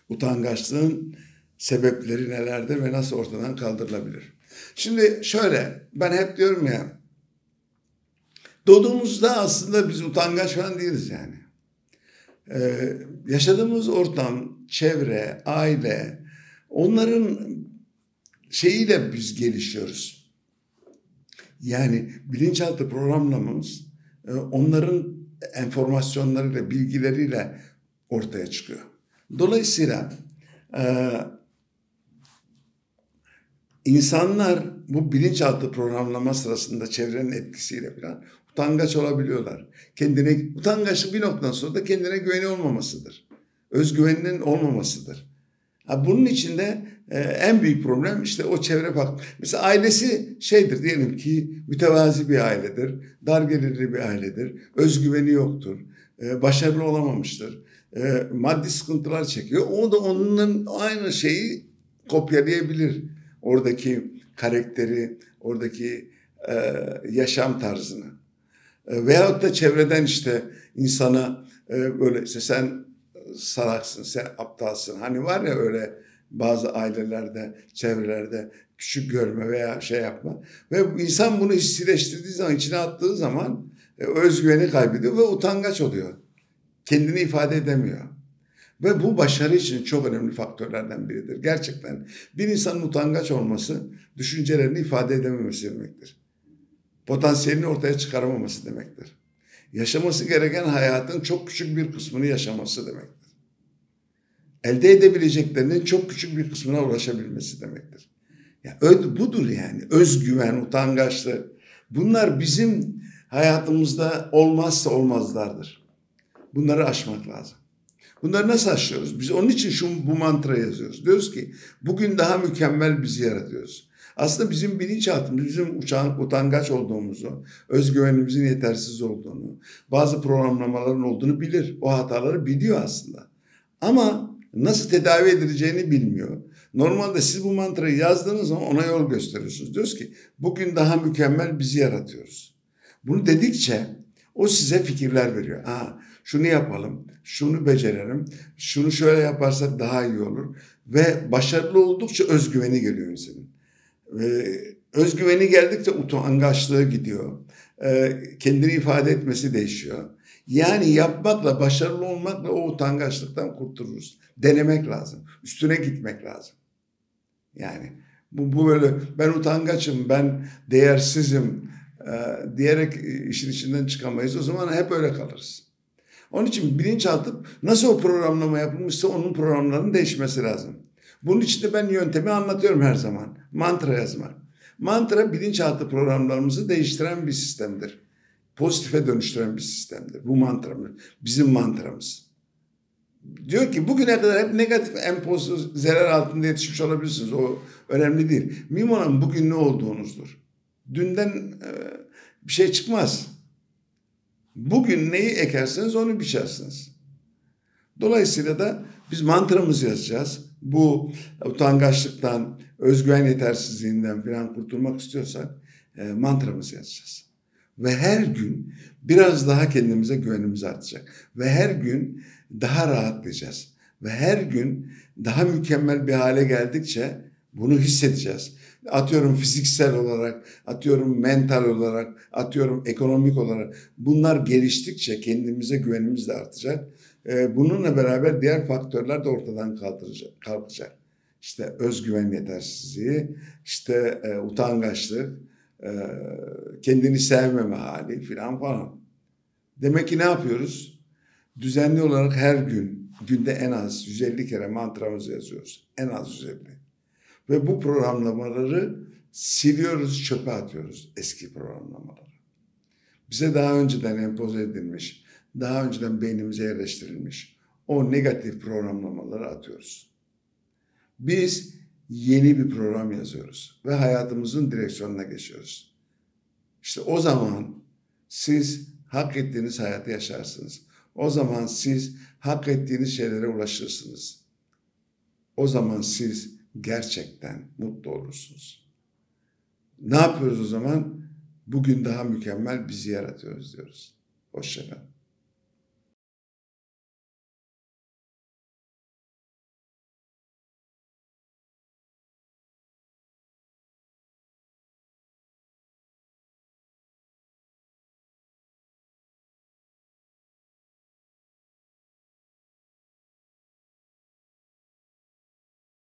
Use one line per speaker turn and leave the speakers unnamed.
Utangaçlığın sebepleri nelerdir ve nasıl ortadan kaldırılabilir? Şimdi şöyle, ben hep diyorum ya, doğduğumuzda aslında biz utangaç falan değiliz yani. Yaşadığımız ortam, çevre, aile, onların şeyiyle biz gelişiyoruz. Yani bilinçaltı programlamamız onların enformasyonlarıyla, bilgileriyle ortaya çıkıyor. Dolayısıyla insanlar bu bilinçaltı programlama sırasında çevrenin etkisiyle falan utangaç olabiliyorlar. Utangaçlık bir noktadan sonra da kendine güveni olmamasıdır. Özgüveninin olmamasıdır. Bunun içinde en büyük problem işte o çevre faktörü. Mesela ailesi şeydir, diyelim ki mütevazi bir ailedir, dar gelirli bir ailedir, özgüveni yoktur, başarılı olamamıştır, maddi sıkıntılar çekiyor. O da onun aynı şeyi kopyalayabilir. Oradaki karakteri, oradaki yaşam tarzını. Veyahut da çevreden işte insana böyle işte sen salaksın, sen aptalsın. Hani var ya öyle bazı ailelerde, çevrelerde küçük görme veya şey yapma. Ve insan bunu hissileştirdiği zaman, içine attığı zaman özgüveni kaybediyor ve utangaç oluyor. Kendini ifade edemiyor. Ve bu başarı için çok önemli faktörlerden biridir. Gerçekten bir insanın utangaç olması, düşüncelerini ifade edememesi demektir. Potansiyelini ortaya çıkaramaması demektir. Yaşaması gereken hayatın çok küçük bir kısmını yaşaması demektir. Elde edebileceklerinin çok küçük bir kısmına ulaşabilmesi demektir. Ya budur yani. Özgüven, utangaçlık. Bunlar bizim hayatımızda olmazsa olmazlardır. Bunları aşmak lazım. Bunları nasıl aşıyoruz? Biz onun için bu mantrayı yazıyoruz. Diyoruz ki bugün daha mükemmel bizi yaratıyoruz. Aslında bizim bilinçaltımız bizim utangaç olduğumuzu, özgüvenimizin yetersiz olduğunu, bazı programlamaların olduğunu bilir. O hataları biliyor aslında. Ama nasıl tedavi edileceğini bilmiyor. Normalde siz bu mantrayı yazdığınız zaman ona yol gösteriyorsunuz. Diyoruz ki bugün daha mükemmel bizi yaratıyoruz. Bunu dedikçe o size fikirler veriyor. Şunu yapalım, şunu becerelim, şunu şöyle yaparsak daha iyi olur. Ve başarılı oldukça özgüveni geliyor insanın. Özgüveni geldikçe utangaçlığı gidiyor. Kendini ifade etmesi değişiyor. Yani yapmakla, başarılı olmakla o utangaçlıktan kurtuluruz. Denemek lazım. Üstüne gitmek lazım. Yani bu böyle ben utangaçım, ben değersizim diyerek işin içinden çıkamayız. O zaman hep öyle kalırız. Onun için bilinçaltı nasıl o programlama yapılmışsa onun programlarının değişmesi lazım. Bunun için de ben yöntemi anlatıyorum her zaman. Mantra yazmak. Mantra bilinçaltı programlarımızı değiştiren bir sistemdir. Pozitife dönüştüren bir sistemdir. Bu mantramız, bizim mantramız. Diyor ki bugüne kadar hep negatif empozu zarar altında yetişmiş olabilirsiniz. O önemli değil. Mühim olan bugün ne olduğunuzdur. Dünden bir şey çıkmaz. Bugün neyi ekerseniz onu biçersiniz. Dolayısıyla da biz mantramızı yazacağız. Bu utangaçlıktan, özgüven yetersizliğinden falan kurtulmak istiyorsak mantramızı yazacağız. Ve her gün biraz daha kendimize güvenimiz artacak. Ve her gün daha rahatlayacağız. Ve her gün daha mükemmel bir hale geldikçe bunu hissedeceğiz. Atıyorum fiziksel olarak, atıyorum mental olarak, atıyorum ekonomik olarak. Bunlar geliştikçe kendimize güvenimiz de artacak. Bununla beraber diğer faktörler de ortadan kalkacak. İşte özgüven yetersizliği, işte utangaçlık, kendini sevmeme hali falan. Demek ki ne yapıyoruz? Düzenli olarak her gün, günde en az 150 kere mantramızı yazıyoruz. En az 150. Ve bu programlamaları siliyoruz, çöpe atıyoruz eski programlamaları. Bize daha önceden empoze edilmiş, daha önceden beynimize yerleştirilmiş o negatif programlamaları atıyoruz. Biz yeni bir program yazıyoruz ve hayatımızın direksiyonuna geçiyoruz. İşte o zaman siz hak ettiğiniz hayatı yaşarsınız. O zaman siz hak ettiğiniz şeylere ulaşırsınız. O zaman siz gerçekten mutlu olursunuz. Ne yapıyoruz o zaman? Bugün daha mükemmel bizi yaratıyoruz diyoruz. Hoşça kalın.